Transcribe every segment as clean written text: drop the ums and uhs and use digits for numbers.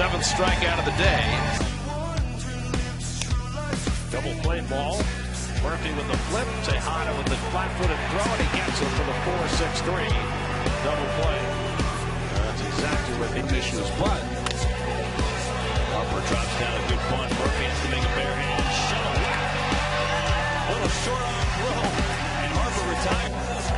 7th strikeout of the day. Double play ball. Murphy with the flip. Tejada with the flat-footed throw, and he gets it for the 4-6-3. Double play. That's exactly what the issue is. But Harper drops down a good punt. Murphy has to make a bare hand shot. A little short on throw, and Harper retired.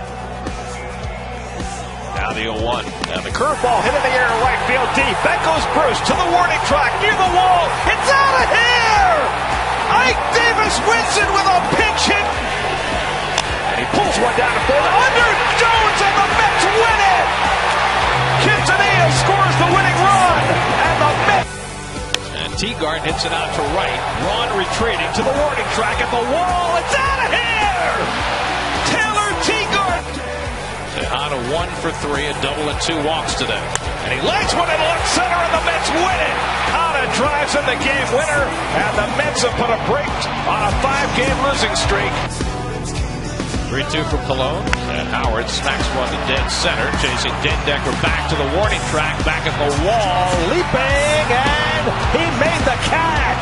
Now the 0-1. Now the curveball hit in the air, right field deep. Back goes Bruce to the warning track near the wall. It's out of here! Ike Davis wins it with a pinch hit. And he pulls one down to third. Under Jones, and the Mets win it! Quintanilla scores the winning run, and the Mets. And Teagard hits it out to right. Ron retreating to the warning track at the wall. It's out of here! Taylor Teagard. Tejada 1 for 3, a double and 2 walks today. And he lights one in left center, and the Mets win it. Tejada drives in the game winner, and the Mets have put a break on a 5-game losing streak. 3-2 from Cologne, and Howard smacks one to dead center, chasing Dendecker back to the warning track, back at the wall, leaping, and he made the catch.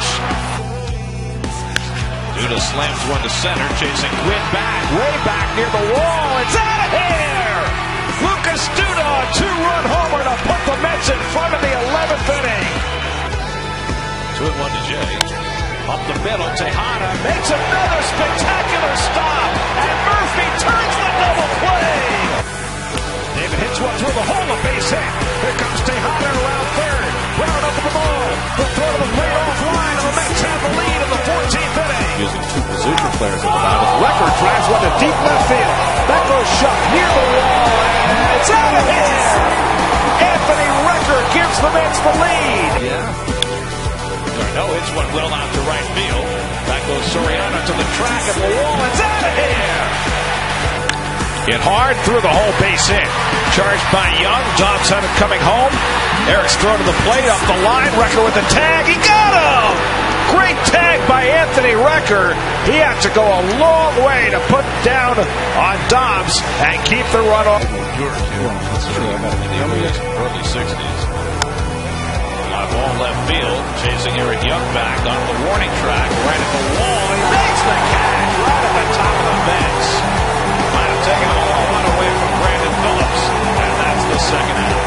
Duda slams one to center, chasing Quinn back, way back near the wall. It's out of here! Lucas Duda, a 2-run homer to put the Mets in front of the 11th inning. 2-1 to Jay. Up the middle, Tejada makes another spectacular stop, and Murphy turns the double play. David hits one through the hole, a base hit. Here comes Tejada around third. Brown up the ball. The throw to the plate offline, and the Mets have the lead in the 14th inning. Using 2 position players at the bottom. Record drives one to deep left field. That goes shot near the wall, and it's out of here. Anthony Record gives the Mets the lead. No, hits one well out to right field. Back goes Soriano to the track at the wall. It's out of here. Hit hard through the whole base hit. Charged by Young. Dobbs had it coming home. Eric's throw to the plate, up the line. Record with the tag. He got him. Great tag by Anthony Record. He had to go a long way to put down on Dobbs and keep the run off. In the early 60s. Ball left field, chasing Eric Young back on the warning track, right at the wall. He makes the catch right at the top of the fence. Might have taken a whole lot away from Brandon Phillips, and that's the second out.